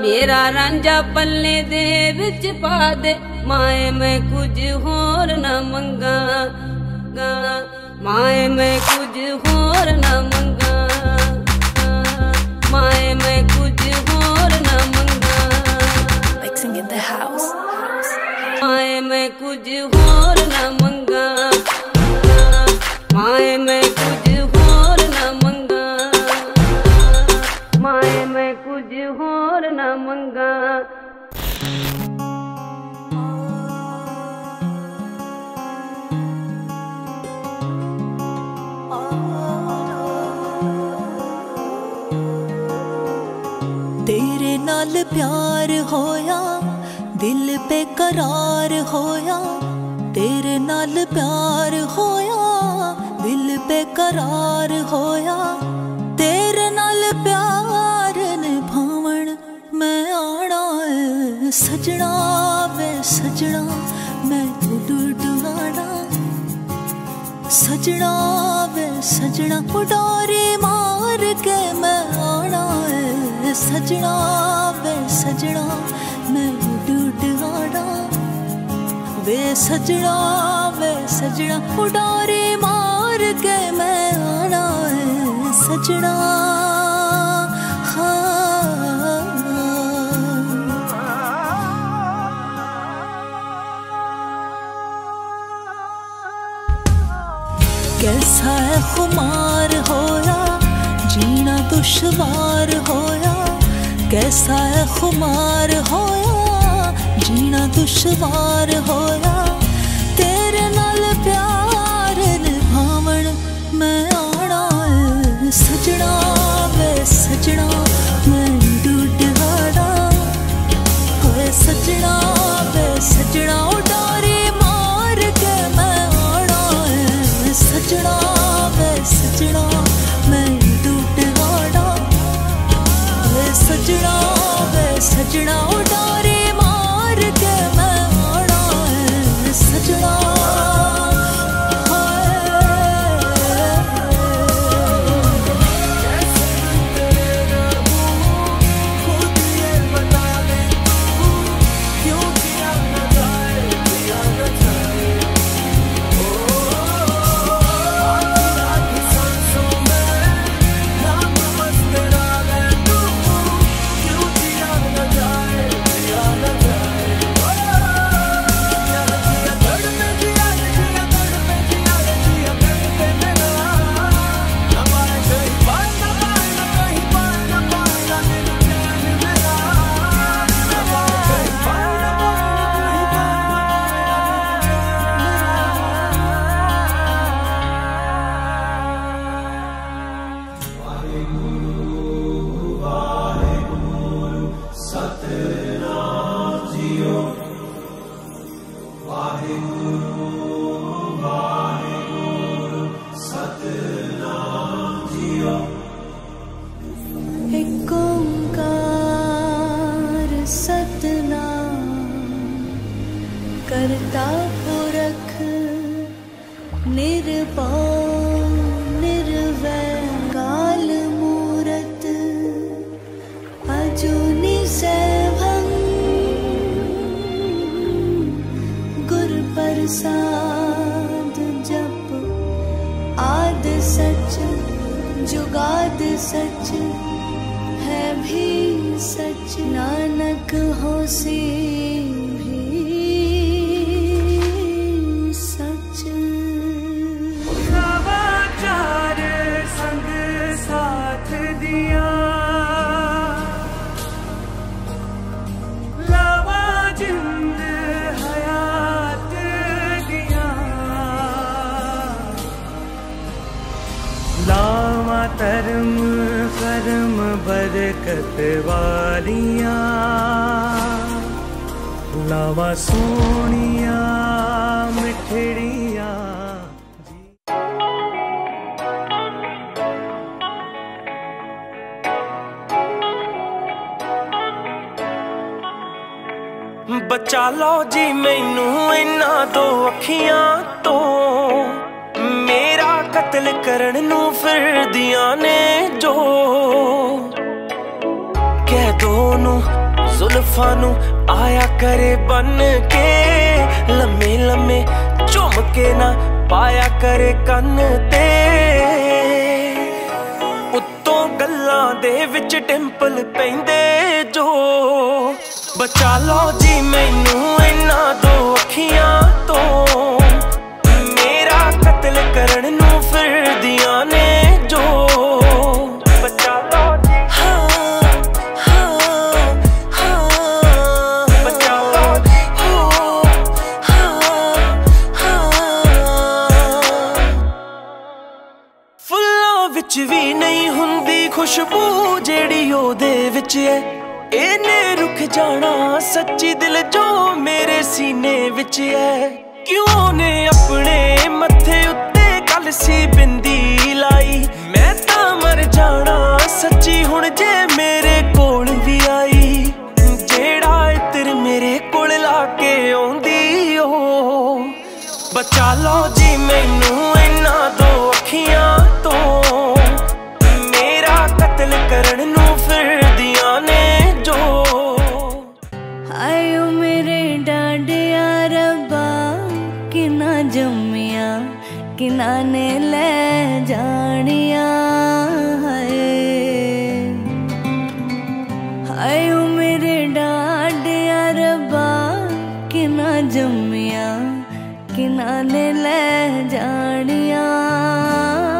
मेरा रांझा पल्ले दे विच पा दे, माए मैं कुछ होर न मंगा, माए मैं कुछ होर न मंगा, माए मैं कुछ होर न मंगा। Mixing in the house. माए मैं कुछ होर न मंगा, माए मैं कुछ होर न मंगा, माए मैं कुछ होर न मंगा। तेरे नाल प्यार होया, दिल पे करार होया, तेरे नाल प्यार होया, दिल पे करार होया, तेरे नाल प्यार निभावण मैं आना है सजना वे सजना, मैं उड़ आना सजना वे सजना, उडारी मार के मैं आना है सजना वे सजना, मैं उड़ आना वे सजना वे सजना, उडारी मार के मैं आना है सजना। कैसा है खुमार होया, जीना दुश्वार होया, कैसा है खुमार होया, जीना दुश्वार होया, तेरे नाल प्यार निभावण मैं आना है सजना वे सजना, मैं डूड आना होए सजना वे सजना, उडारी मार के मैं आना है सजना वे सजना, मैं डूड आना होए सजना वे सजना, उडारी मार के मैं आना है सजना। एक ओंकार सतनाम करता पुरख निर्भय निर्वैर काल मूरत अजूनी सैभं गुर प्रसाद जप आद सच जुगाद सच है भी सच, नानक होसी भी सच। नवाचार संग साथ दिया, लावा जिंद हयात दिया, लावा धर्म कर्म बरकत वालिया, लावा सोनिया मिठड़िया। बचा लो जी मैनू इन्हां दो अखियां तो, मेरा कत्ल करन नू फिरदियां ने जो, कह दो नू जुल्फां नू आया करे बन के, लम्मे लम्मे झुम के ना पाया करे कन ते, उत्तों गल्लां दे विच डिंपल पैंदे जो। बचा लो जी मैनू इन्हां दो अखियां तो, मेरा कत्ल करन नू फिरदियां ने जो। बचा लो जी, बचा लो जी, फुल्लां विच भी नहीं हुंदी खुशबू जेड़ी ओदे विच है, इहने रुक जाना सच्ची दिल जो मेरे सीने विच है। क्यों ने अपने मत्थे उत्ते कलसी बिंदी लाई, मैं तां मर जाना सच्ची हुण जे मेरे कोल भी आई। जेड़ा इत्र मेरे कोल लाके आउंदी ओ, बचा लो जी मैनू इन्हां दो अखियां तो, मेरा कत्ल करन नू फिरदियां ने जो। आयो मेरे डांडिया रब्बा किना जम्मिया किना ने ले जानिया, आयो मेरे डांडिया रब्बा किना जम्मिया किना ने ले जानिया।